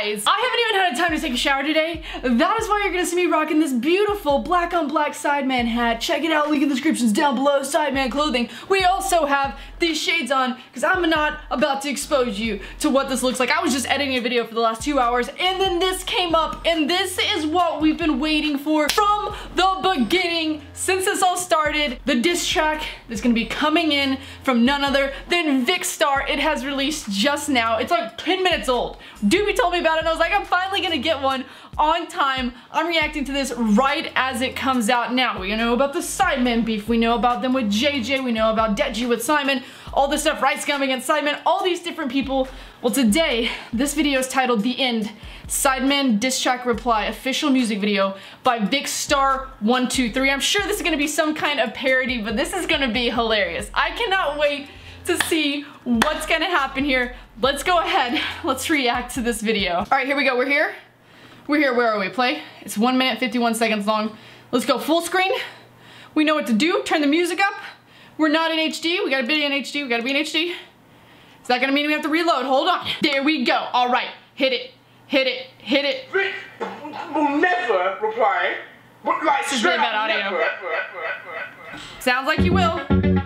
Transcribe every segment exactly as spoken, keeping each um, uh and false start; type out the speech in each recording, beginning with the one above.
guys, I haven't even had time to take a shower today. That is why you're gonna see me rocking this beautiful black on black SIDEMEN hat. Check it out, link in the descriptions down below, SIDEMEN clothing. We also have these shades on because I'm not about to expose you to what this looks like. I was just editing a video for the last two hours and then this came up, and this is what we've been waiting for from the beginning since this all started. The diss track is gonna be coming in from none other than Vikkstar. It has released just now. It's like ten minutes old. Doobie told me about it and I was like, I'm finally gonna get one on time. I'm reacting to this right as it comes out now. We know about the SIDEMEN beef. We know about them with J J. We know about Deji with Simon. All this stuff, Right Scum against SIDEMEN. All these different people. Well, today, this video is titled The End. SIDEMEN diss track reply. Official music video by Vikkstar one two three. I'm sure this is gonna be some kind of parody, but this is gonna be hilarious. I cannot wait to see what's gonna happen here. Let's go ahead. Let's react to this video. All right, here we go. We're here. We're here. Where are we? Play. It's one minute fifty-one seconds long. Let's go full screen. We know what to do. Turn the music up. We're not in H D. We gotta be in H D. We gotta be in H D. Is that gonna mean we have to reload? Hold on. There we go. All right. Hit it. Hit it. Hit it. Vic will never reply. But like, this is really bad audio. Never. Sounds like you will.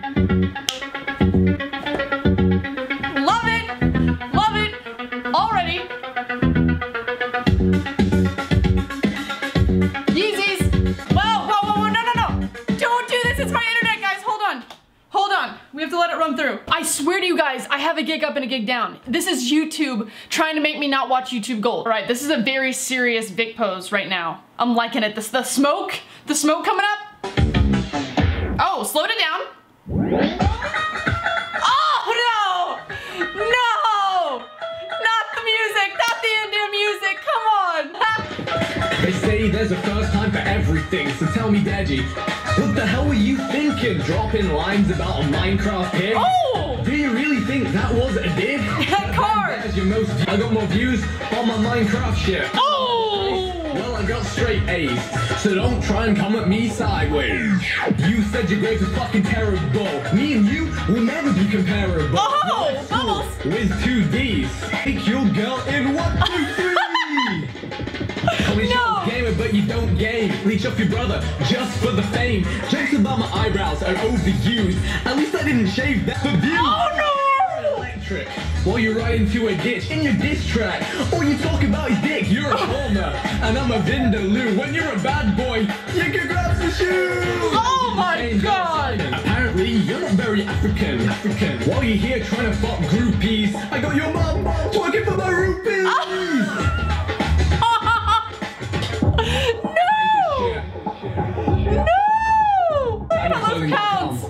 Love it. Love it. Already. Yeezys. Whoa, whoa, whoa, whoa, no, no, no. Don't do this. It's my internet, guys. Hold on. Hold on. We have to let it run through. I swear to you guys, I have a gig up and a gig down. This is YouTube trying to make me not watch YouTube Gold. All right, this is a very serious Vic pose right now. I'm liking it. This, the smoke, the smoke coming up. Oh, slowed it down. Oh, no. No. Not the music. Not the Indian music. Come on. They say there's a first time for everything, so tell me, Deji, what the hell were you thinking? Dropping lines about a Minecraft pig? Oh! Do you really think that was a dig? That card! There's your most, I got more views on my Minecraft shit. Oh! Well, I got straight A's, so don't try and come at me sideways. You said your grades were fucking terrible. Me and you will never be comparable. Oh! Bubbles! With two D's. Take your girl in one, two, three! No. Gamer, but you don't game. Leech off your brother just for the fame. Jokes about my eyebrows are overused. At least I didn't shave that for views. Oh no! Electric. While you're right into a ditch in your diss track. All you talk about is dick. You're a homer, and I'm a vindaloo. When you're a bad boy, you can grab some shoes. Oh my god! Apparently, you're not very African. African. While you're here trying to fuck groupies, I got your mom twerking for my rupees. Oh. Counts.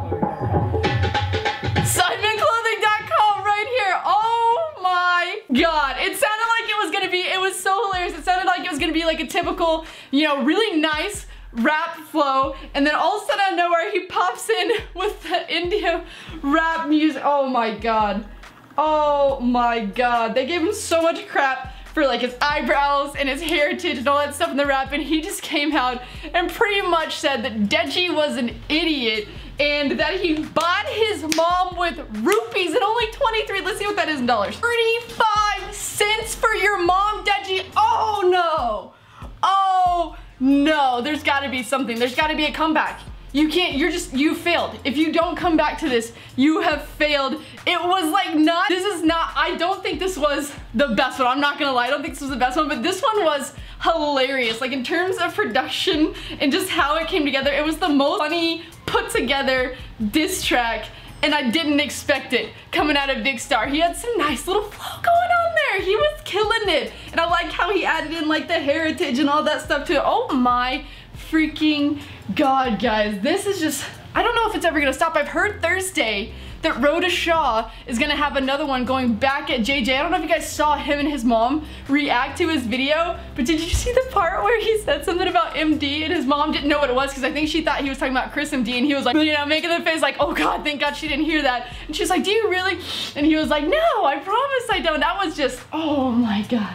SIDEMEN clothing dot com right here. Oh my god. It sounded like it was gonna be, it was so hilarious. It sounded like it was gonna be like a typical, you know, really nice rap flow, and then all of a sudden out of nowhere he pops in with the India rap music. Oh my god. Oh my god. They gave him so much crap for like his eyebrows and his heritage and all that stuff in the rap, and he just came out and pretty much said that Deji was an idiot and that he bought his mom with rupees at only twenty-three. Let's see what that is in dollars. thirty-five cents for your mom, Deji. Oh no. Oh no. There's gotta be something. There's gotta be a comeback. You can't, you're just, you failed. If you don't come back to this, you have failed. It was like not, this is not, I don't think this was the best one. I'm not gonna lie, I don't think this was the best one, but this one was hilarious. Like in terms of production and just how it came together, it was the most funny, put together diss track, and I didn't expect it coming out of Vikkstar. He had some nice little flow going on there. He was killing it. And I like how he added in like the heritage and all that stuff to it. Oh my freaking god, guys. This is just, I don't know if it's ever gonna stop. I've heard Thursday that Rhoda Shaw is gonna have another one going back at J J. I don't know if you guys saw him and his mom react to his video, but did you see the part where he said something about M D and his mom didn't know what it was because I think she thought he was talking about Chris M D, and he was like, you know, making the face like, oh god, thank god she didn't hear that. And she's like, do you really? And he was like, no, I promise I don't. That was just, oh my god.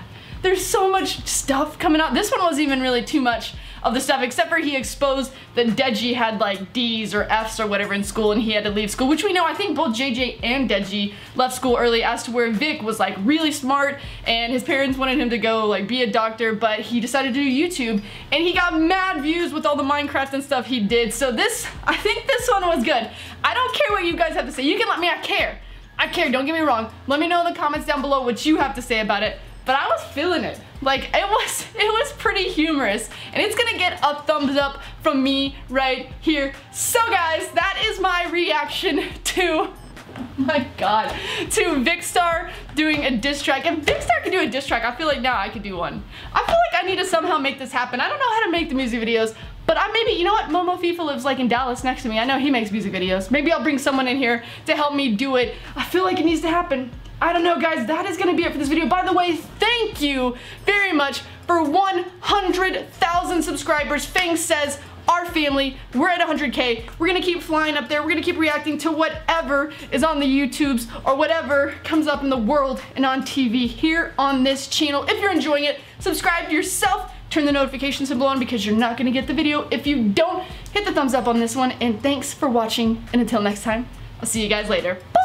there's so much stuff coming out. This one wasn't even really too much of the stuff, except for he exposed that Deji had like D's or F's or whatever in school and he had to leave school, which we know. I think both J J and Deji left school early, as to where Vic was like really smart and his parents wanted him to go like be a doctor, but he decided to do YouTube and he got mad views with all the Minecraft and stuff he did. So this, I think this one was good. I don't care what you guys have to say. You can let me, I care. I care, don't get me wrong. Let me know in the comments down below what you have to say about it. But I was feeling it. Like, it was, it was pretty humorous. And it's gonna get a thumbs up from me right here. So guys, that is my reaction to, my god, to Vikkstar doing a diss track. If Vikkstar could do a diss track, I feel like now I could do one. I feel like I need to somehow make this happen. I don't know how to make the music videos, but I maybe, you know what, Momo FIFA lives like in Dallas next to me. I know he makes music videos. Maybe I'll bring someone in here to help me do it. I feel like it needs to happen. I don't know, guys, that is gonna be it for this video. By the way, thank you very much for one hundred thousand subscribers. Fangs says, our family, we're at one hundred K. We're gonna keep flying up there. We're gonna keep reacting to whatever is on the YouTubes or whatever comes up in the world and on T V here on this channel. If you're enjoying it, subscribe to yourself. Turn the notification symbol on because you're not gonna get the video if you don't. Hit the thumbs up on this one, and thanks for watching, and until next time, I'll see you guys later.